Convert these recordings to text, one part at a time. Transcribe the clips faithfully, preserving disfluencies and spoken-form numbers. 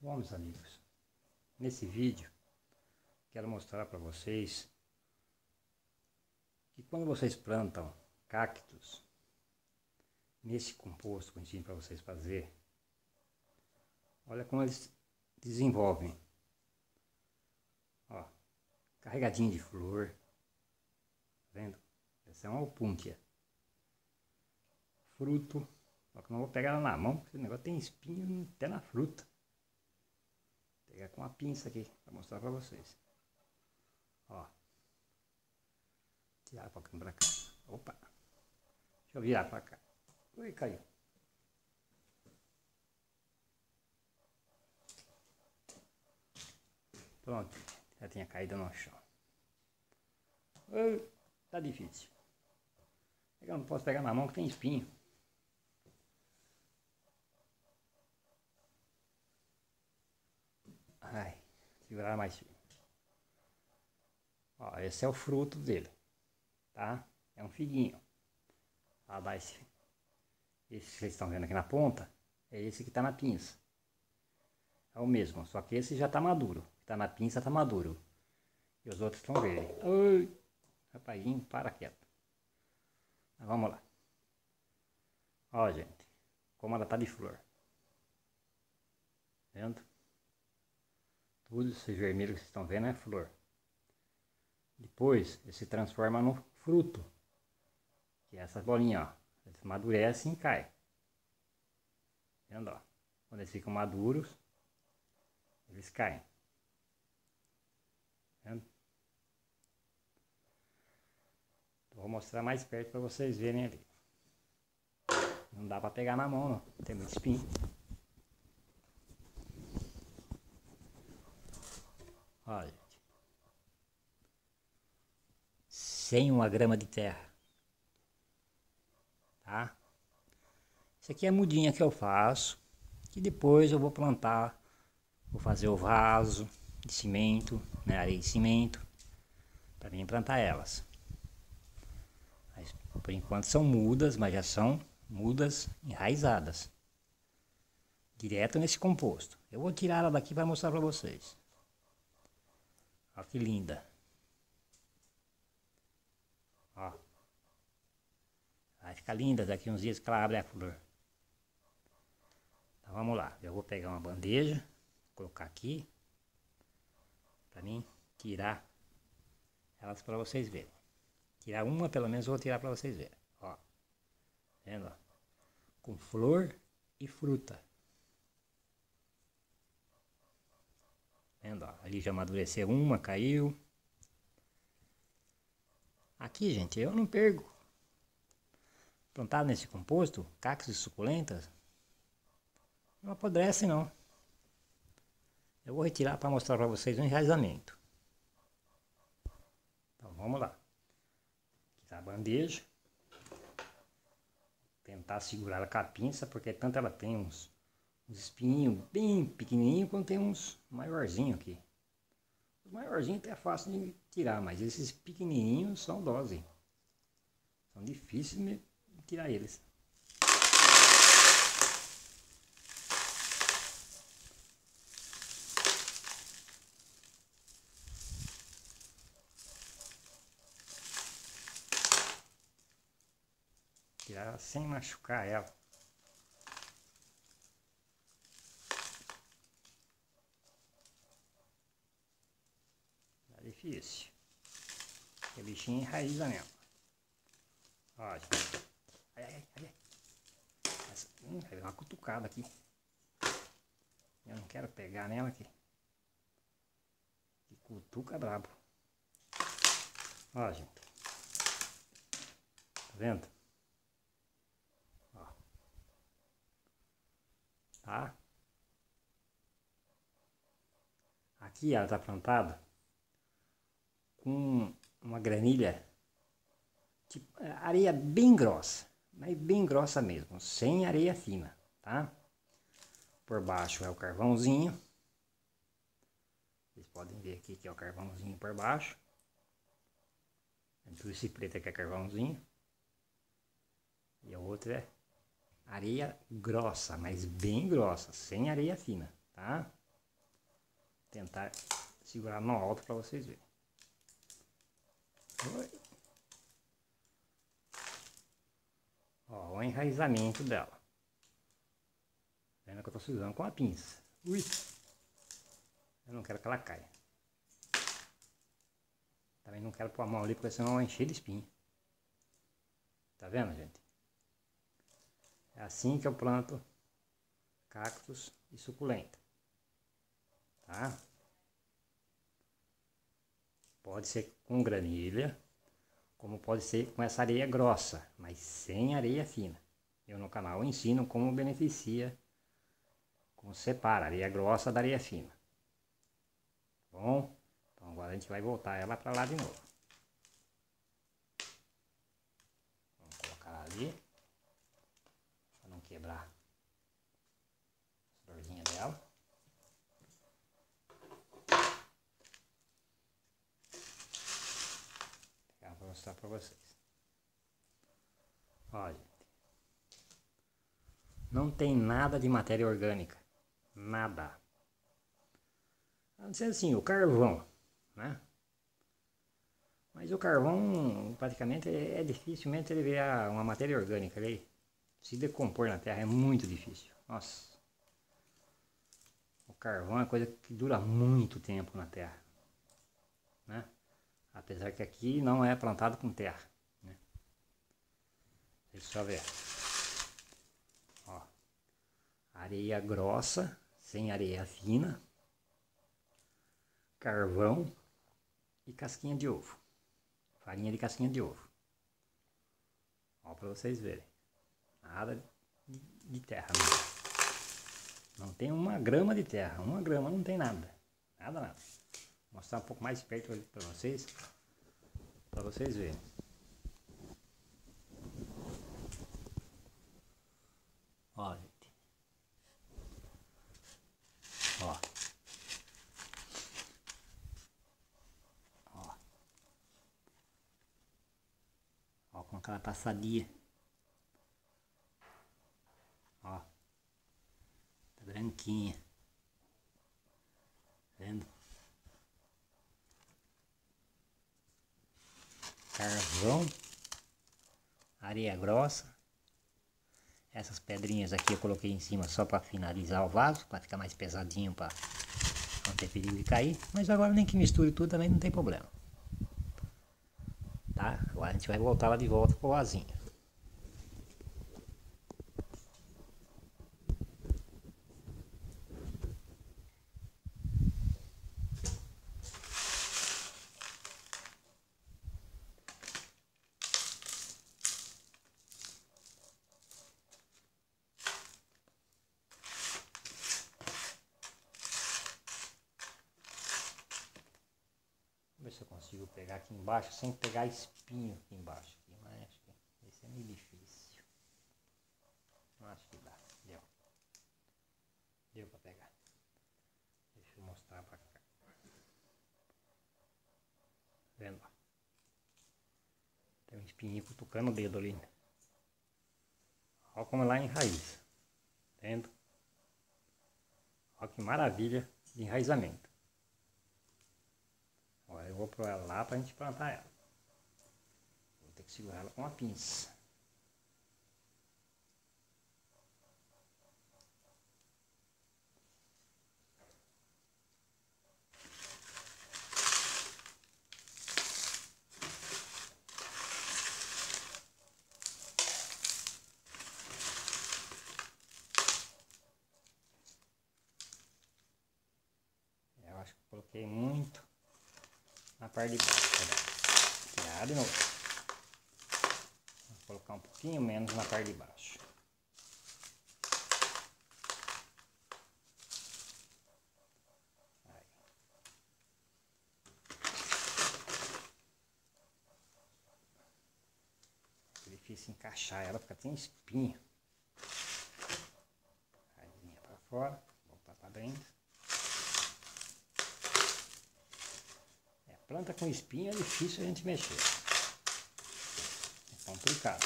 Bom, meus amigos, nesse vídeo quero mostrar para vocês que quando vocês plantam cactos, nesse composto que eu ensino para vocês fazer, olha como eles desenvolvem. Ó, carregadinho de flor, tá vendo? Essa é uma opúntia. Fruto, só que não vou pegar ela na mão, porque esse negócio tem espinho até na fruta. Vou pegar com uma pinça aqui para mostrar para vocês. Ó, tirar um pouquinho para cá. Opa, deixa eu virar para cá. Ui, caiu. Pronto, já tinha caído no chão. Ui, tá difícil. Eu não posso pegar na mão que tem espinho. Ai, segurar mais firme. Ó, esse é o fruto dele, tá? É um figuinho. Ó, dá esse, esse que vocês estão vendo aqui na ponta, é esse que tá na pinça. É o mesmo, só que esse já tá maduro. O que tá na pinça tá maduro. E os outros estão verdes. Ui, rapazinho, para quieto. Mas vamos lá. Ó, gente, como ela tá de flor. Vendo? Tudo esse vermelho que vocês estão vendo é flor. Depois ele se transforma no fruto, que é essa bolinha, ó. Eles amadurecem e cai. Vendo, ó? Quando eles ficam maduros, eles caem. Vendo? Então, vou mostrar mais perto para vocês verem ali. Não dá para pegar na mão, não. Tem muito espinho. Olha, gente. Sem uma grama de terra. Tá? Isso aqui é a mudinha que eu faço. Que depois eu vou plantar. Vou fazer o vaso de cimento, né, areia de cimento. Para mim plantar elas. Mas, por enquanto são mudas, mas já são mudas enraizadas. Direto nesse composto. Eu vou tirar ela daqui para mostrar para vocês. Olha que linda. Ó. Vai ficar linda daqui uns dias que ela abre a flor. Então vamos lá. Eu vou pegar uma bandeja, colocar aqui, para mim tirar elas para vocês verem. Tirar uma pelo menos eu vou tirar para vocês verem. Ó. Vendo? Ó? Com flor e fruta. Vendo? Ó? Ali já amadureceu uma, caiu. Aqui, gente, eu não perco. Plantado nesse composto, cactos e suculentas, não apodrecem não. Eu vou retirar para mostrar para vocês o enraizamento. Então vamos lá. Aqui tá a bandeja. Tentar segurar ela com a pinça, porque tanto ela tem uns, uns espinhos bem pequenininhos, quanto tem uns maiorzinhos aqui. Os maiorzinhos até é fácil de tirar, mas esses pequenininhos são dose. São difíceis de tirar eles. Tirar sem machucar ela. É difícil. Porque a bichinha enraiza mesmo. Ó, gente. Ai, ai, ai, ai. Essa, hum, vai dar uma cutucada aqui. Eu não quero pegar nela aqui. Que cutuca brabo. Ó, gente. Tá vendo? Ó. Tá? Aqui ela tá plantada com uma granilha, tipo, areia bem grossa, mas bem grossa mesmo, sem areia fina, tá? Por baixo é o carvãozinho. Vocês podem ver aqui que é o carvãozinho por baixo. Tudo esse preto aqui é carvãozinho. E a outra é areia grossa, mas bem grossa, sem areia fina, tá? tentar segurar no alto para vocês verem. Oi. Ó, o enraizamento dela. Vendo que eu tô segurando com a pinça. Ui! Eu não quero que ela caia. Também não quero pôr a mão ali, porque senão vai encher de espinho. Tá vendo, gente? É assim que eu planto cactos e suculenta. Tá? Pode ser com granilha, como pode ser com essa areia grossa, mas sem areia fina. Eu no canal ensino como beneficia, como separa a areia grossa da areia fina. Bom, então agora a gente vai voltar ela para lá de novo. Vamos colocar ali, para não quebrar a florzinha dela. Vou mostrar para vocês. Olha, não tem nada de matéria orgânica, nada. A não ser assim, o carvão, né? Mas o carvão, praticamente, é, é dificilmente ele ver a, uma matéria orgânica ali se decompor na terra, é muito difícil. Nossa, o carvão é coisa que dura muito tempo na terra, né? Apesar que aqui não é plantado com terra, né? Deixa eu só ver. Ó, areia grossa, sem areia fina, carvão e casquinha de ovo. Farinha de casquinha de ovo. Ó, para vocês verem. Nada de, de terra mesmo. Não tem uma grama de terra. Uma grama não tem nada. Nada, nada. Vou mostrar um pouco mais perto para vocês. Para vocês verem. Ó, gente. Ó. Ó. Ó com aquela passadia. Ó. Tá branquinha. Vendo? Carvão. Areia grossa. Essas pedrinhas aqui eu coloquei em cima só para finalizar o vaso, para ficar mais pesadinho, para não ter perigo de cair. Mas agora nem que misture tudo também não tem problema. Tá? Agora a gente vai voltar lá de volta pro vasinho. Ver se eu consigo pegar aqui embaixo sem pegar espinho aqui embaixo. Aqui, mas acho que esse é meio difícil. Não acho que dá. Deu. Deu pra pegar. Deixa eu mostrar pra cá. Vendo? Tem um espinho cutucando o dedo ali. Olha como ela enraiza. Vendo? Olha que maravilha de enraizamento. Agora eu vou para ela lá para a gente plantar ela. Vou ter que segurar ela com uma pinça. Eu acho que eu coloquei muito na parte de baixo. Tirar de novo. Vou colocar um pouquinho menos na parte de baixo. Aí. É difícil encaixar ela porque tem espinho. Raizinha para fora, voltar para dentro. Planta com espinho é difícil a gente mexer. É complicado.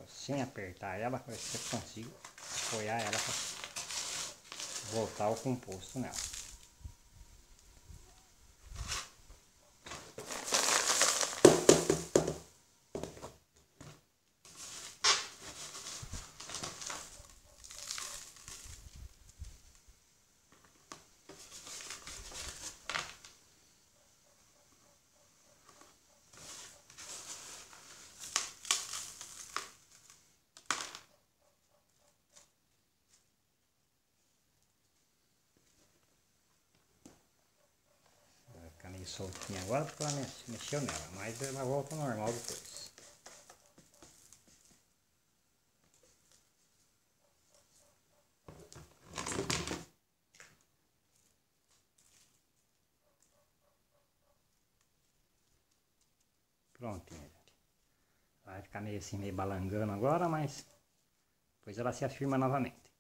sem apertar ela, para ver se eu consigo apoiar ela para voltar o composto nela. Meio soltinha agora porque ela mexeu nela, mas ela volta ao normal depois. Prontinho, gente. Vai ficar meio assim, meio balangando agora, mas depois ela se afirma novamente.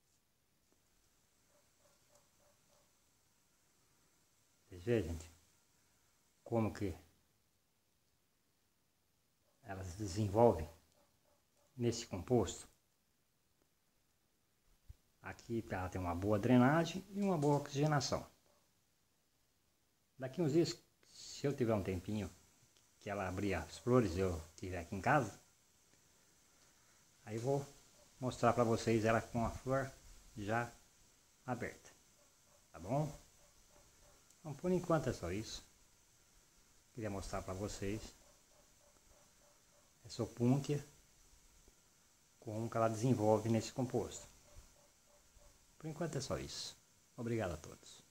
Vocês veem, gente, como que ela se desenvolve nesse composto. Aqui ela tem uma boa drenagem e uma boa oxigenação. Daqui uns dias, se eu tiver um tempinho que ela abrir as flores, eu tiver aqui em casa, aí vou mostrar para vocês ela com a flor já aberta, tá bom? Então, por enquanto é só isso. Queria mostrar para vocês essa opúntia, como que ela desenvolve nesse composto. Por enquanto é só isso. Obrigado a todos.